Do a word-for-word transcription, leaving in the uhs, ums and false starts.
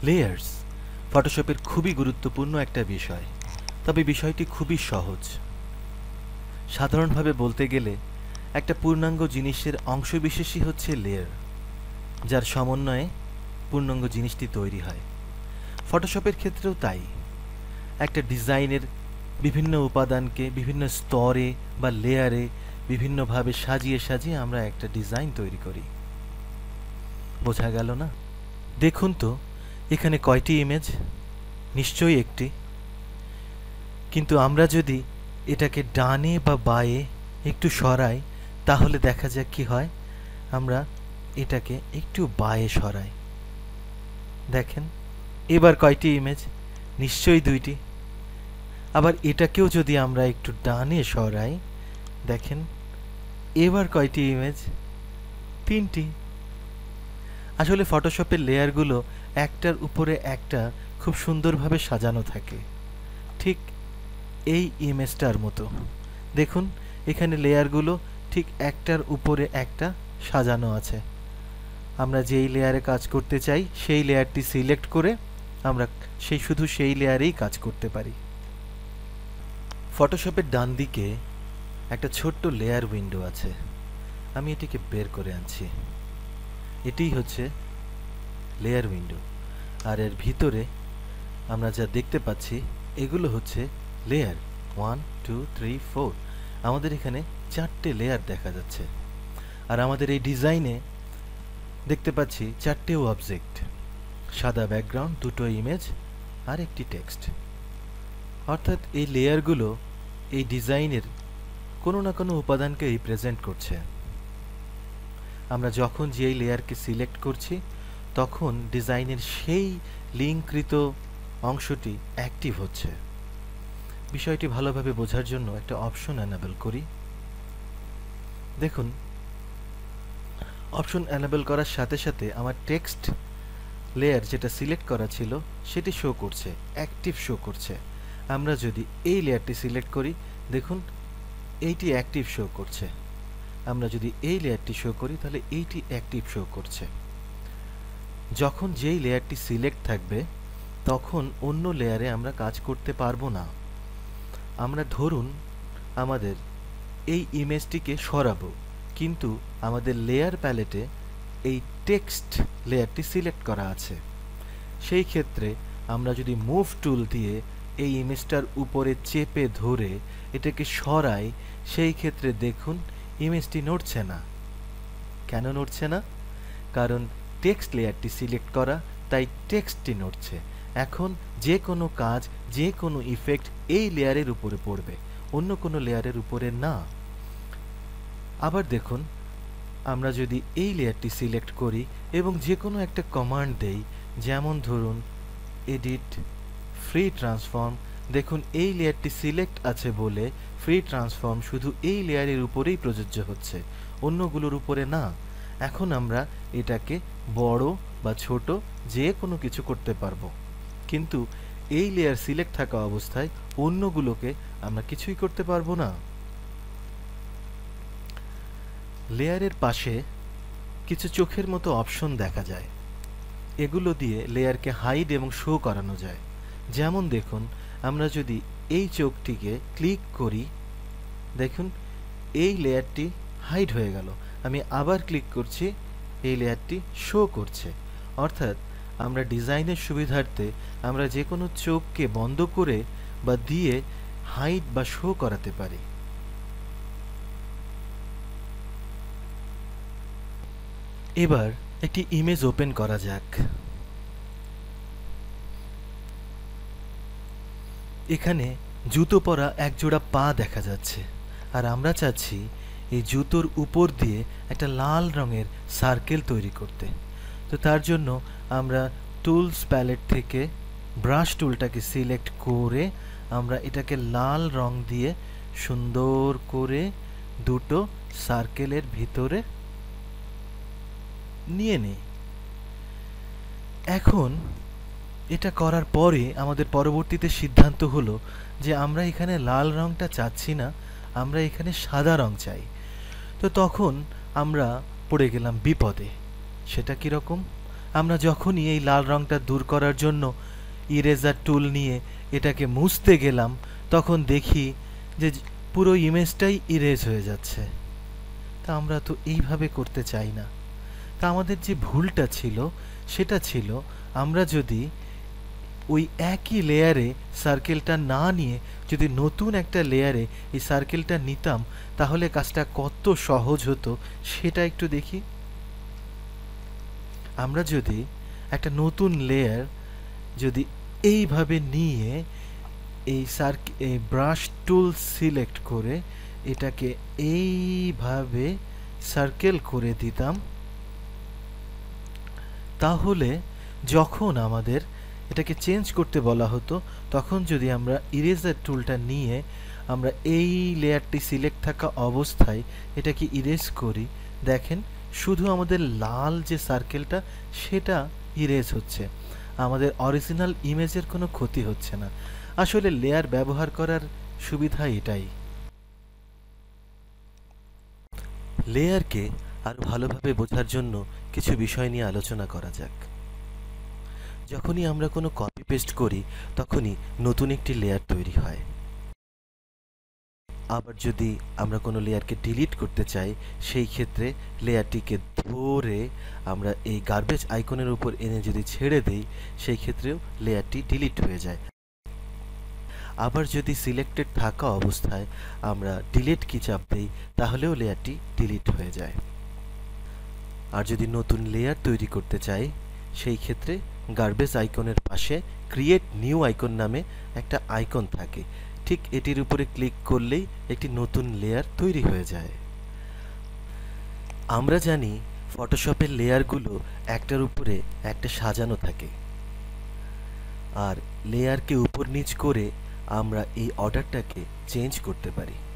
Layers ফটোশপের খুবই গুরুত্বপূর্ণ একটা বিষয়, তবে বিষয়টি খুবই সহজ। সাধারণভাবে বলতে গেলে একটা পূর্ণাঙ্গ জিনিসের অংশবিশেষই হচ্ছে লেয়ার, যার সমন্বয়ে পূর্ণাঙ্গ জিনিসটি তৈরি হয়। ফটোশপের ক্ষেত্রেও তাই। একটা ডিজাইনের বিভিন্ন উপাদানকে বিভিন্ন স্তরে বা লেয়ারে বিভিন্নভাবে সাজিয়ে সাজিয়ে আমরা একটা ডিজাইন তৈরি করি। বোঝা গেল না? দেখুন তো এখানে কয়টি ইমেজ? নিশ্চয়ই একটি। কিন্তু আমরা যদি এটাকে ডানে বা বাঁয়ে একটু সরাই তাহলে দেখা যাক কি হয়। আমরা এটাকে একটু বাঁয়ে সরাই, দেখেন এবার কয়টি ইমেজ? নিশ্চয়ই দুইটি। আবার এটাকেও যদি আমরা একটু ডানে সরাই, দেখেন এবার কয়টি ইমেজ? তিনটি। আসলে ফটোশপের লেয়ারগুলো একটার উপরে একটা খুব সুন্দরভাবে সাজানো থাকে, ঠিক এই ইমেজটার মতো। দেখুন এখানে লেয়ারগুলো ঠিক একটার উপরে একটা সাজানো আছে। আমরা যেই লেয়ারে কাজ করতে চাই সেই লেয়ারটি সিলেক্ট করে আমরা সেই শুধু সেই লেয়ারেই কাজ করতে পারি। ফটোশপের ডান দিকে একটা ছোট্ট লেয়ার উইন্ডো আছে, আমি এটিকে বের করে আনছি। এটিই হচ্ছে লেয়ার উইন্ডো, আর এর ভিতরে আমরা যা দেখতে পাচ্ছি এগুলো হচ্ছে layer. One two three four, আমাদের এখানে চারটে লেয়ার দেখা যাচ্ছে। আর আমাদের এই ডিজাইনে দেখতে পাচ্ছি চারটেও অবজেক্ট, সাদা ব্যাকগ্রাউন্ড, দুটো ইমেজ আর একটি টেক্সট। অর্থাৎ এই লেয়ারগুলো এই ডিজাইনের কোনো না কোনো উপাদানকে রিপ্রেজেন্ট করছে। আমরা যখন যেই লেয়ারকে সিলেক্ট করছি তখন ডিজাইনের সেই লিঙ্ককৃত অংশটি অ্যাক্টিভ হচ্ছে। বিষয়টি ভালোভাবে বোঝার জন্য একটা অপশন এনেবল করি। দেখুন অপশন এনেবল করার সাথে সাথে আমার টেক্সট লেয়ার যেটা সিলেক্ট করা ছিল সেটি শো করছে, অ্যাক্টিভ শো করছে। আমরা যদি এই লেয়ারটি সিলেক্ট করি দেখুন এইটি অ্যাক্টিভ শো করছে। আমরা যদি এই লেয়ারটি শো করি তাহলে এইটি অ্যাক্টিভ শো করছে। যখন যেই লেয়ারটি সিলেক্ট থাকবে তখন অন্য লেয়ারে আমরা কাজ করতে পারবো না। আমরা ধরুন আমাদের এই ইমেজটিকে সরাবো, কিন্তু আমাদের লেয়ার প্যালেটে এই টেক্সট লেয়ারটি সিলেক্ট করা আছে। সেই ক্ষেত্রে আমরা যদি মুভ টুল দিয়ে এই ইমেজটার উপরে চেপে ধরে এটাকে সরাই, সেই ক্ষেত্রে দেখুন ইমেজটি নড়ছে না। কেন নড়ছে না? কারণ টেক্সট লেয়ারটি সিলেক্ট করা, তাই টেক্সটটি নড়ছে। এখন যে কোনো কাজ, যে কোনো ইফেক্ট এই লেয়ারের উপরে পড়বে, অন্য কোনো লেয়ারের উপরে না। আবার দেখুন আমরা যদি এই লেয়ারটি সিলেক্ট করি এবং যে কোনো একটা কমান্ড দেই, যেমন ধরুন এডিট ফ্রি ট্রান্সফর্ম, দেখুন এই লেয়ারটি সিলেক্ট আছে বলে ফ্রি ট্রান্সফর্ম শুধু এই লেয়ারের উপরেই প্রযোজ্য হচ্ছে, অন্যগুলোর উপরে না। এখন আমরা এটাকে বড় বা ছোট যে কোনো কিছু করতে পারবো, কিন্তু এই লেয়ার সিলেক্ট থাকা অবস্থায় অন্যগুলোকে আমরা কিছুই করতে পারবো না। লেয়ারের পাশে কিছু চোখের মতো অপশন দেখা যায়, এগুলো দিয়ে লেয়ারকে হাইড এবং শো করানো যায়। যেমন দেখুন আমরা যদি এই চোখটিকে ক্লিক করি, দেখুন এই লেয়ারটি হাইড হয়ে গেল। আমি আবার ক্লিক করছি, এই লেয়ারটি শো করছে। অর্থাৎ আমরা ডিজাইনের সুবিধার্থে আমরা যে কোনো চোখকে বন্ধ করে বা দিয়ে হাইড বা শো করাতে পারি। এবার একটি ইমেজ ওপেন করা যাক। এখানে জুতো পরা একজোড়া পা দেখা যাচ্ছে, আর আমরা চাচ্ছি এই জুতোর উপর দিয়ে একটা লাল রঙের সার্কেল তৈরি করতে। তো তার জন্য আমরা টুলস প্যালেট থেকে ব্রাশ টুলটাকে সিলেক্ট করে আমরা এটাকে লাল রং দিয়ে সুন্দর করে দুটো সার্কেলের ভিতরে নিয়ে নিই। এখন এটা করার পরে আমাদের পরবর্তীতে সিদ্ধান্ত হলো যে আমরা এখানে লাল রংটা চাচ্ছি না, আমরা এখানে সাদা রং চাই। তো তখন আমরা পড়ে গেলাম বিপদে। সেটা কীরকম? আমরা যখনই এই লাল রঙটা দূর করার জন্য ইরেজার টুল নিয়ে এটাকে মুছতে গেলাম, তখন দেখি যে পুরো ইমেজটাই ইরেজ হয়ে যাচ্ছে। তা আমরা তো এইভাবে করতে চাই না। তা আমাদের যে ভুলটা ছিল সেটা ছিল, আমরা যদি ওই একই লেয়ারে সার্কেলটা না নিয়ে যদি নতুন একটা লেয়ারে এই সার্কেলটা নিতাম, তাহলে কাজটা কত সহজ হতো সেটা একটু দেখি। আমরা যদি একটা নতুন লেয়ার যদি এইভাবে নিয়ে এই সার্ক এই ব্রাশ টুল সিলেক্ট করে এটাকে এইভাবে সার্কেল করে দিতাম, তাহলে যখন আমাদের এটাকে চেঞ্জ করতে বলা হতো, তখন যদি আমরা ইরেজার টুলটা নিয়ে আমরা এই লেয়ারটি সিলেক্ট থাকা অবস্থায় এটাকে ইরেজ করি, দেখেন শুধু আমাদের লাল যে সার্কেলটা সেটা ইরেজ হচ্ছে, আমাদের অরিজিনাল ইমেজের কোনো ক্ষতি হচ্ছে না। আসলে লেয়ার ব্যবহার করার সুবিধা এটাই। লেয়ারকে আরো ভালোভাবে বোঝার জন্য কিছু বিষয় নিয়ে আলোচনা করা যাক। যখনই আমরা কোনো কপি পেস্ট করি তখনই নতুন একটি লেয়ার তৈরি হয়। আবার যদি আমরা কোনো লেয়ারকে ডিলিট করতে চাই, সেই ক্ষেত্রে লেয়ারটিকে ধরে আমরা এই গার্বেজ আইকনের উপর এনে যদি ছেড়ে দেই, সেই ক্ষেত্রেও লেয়ারটি ডিলিট হয়ে যায়। আবার যদি সিলেক্টেড থাকা অবস্থায় আমরা ডিলিট কি চাপ দেই, তাহলেও লেয়ারটি ডিলিট হয়ে যায়। আর যদি নতুন লেয়ার তৈরি করতে চাই, সেই ক্ষেত্রে গার্বেজ আইকনের পাশে ক্রিয়েট নিউ আইকন নামে একটা আইকন থাকে, ঠিক এটির উপরে ক্লিক করলেই একটি নতুন লেয়ার তৈরি হয়ে যায়। আমরা জানি ফটোশপের লেয়ারগুলো একটার উপরে একটা সাজানো থাকে, আর লেয়ারকে উপর নিচ করে আমরা এই অর্ডারটাকে চেঞ্জ করতে পারি।